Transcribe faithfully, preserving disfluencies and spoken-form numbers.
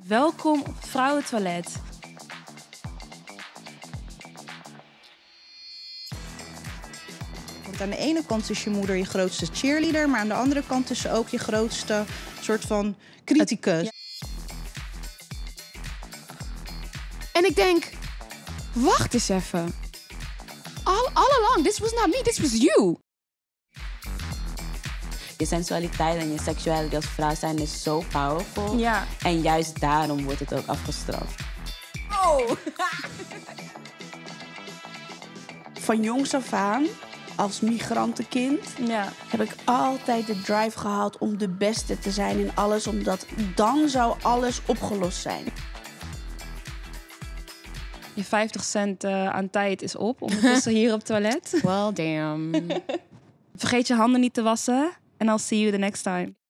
Welkom op het vrouwentoilet. Want aan de ene kant is je moeder je grootste cheerleader, maar aan de andere kant is ze ook je grootste soort van criticus. Ja. En ik denk, wacht eens even. All, all along, this was not me, this was you. Je sensualiteit en je seksualiteit als vrouw zijn is zo powerful. Ja. En juist daarom wordt het ook afgestraft. Oh! Van jongs af aan, als migrantenkind, Ja. heb ik altijd de drive gehad om de beste te zijn in alles. Omdat dan zou alles opgelost zijn. Je vijftig cent uh, aan tijd is op, ondertussen hier op het toilet. Well, damn. Vergeet je handen niet te wassen. En I'll see you the next time.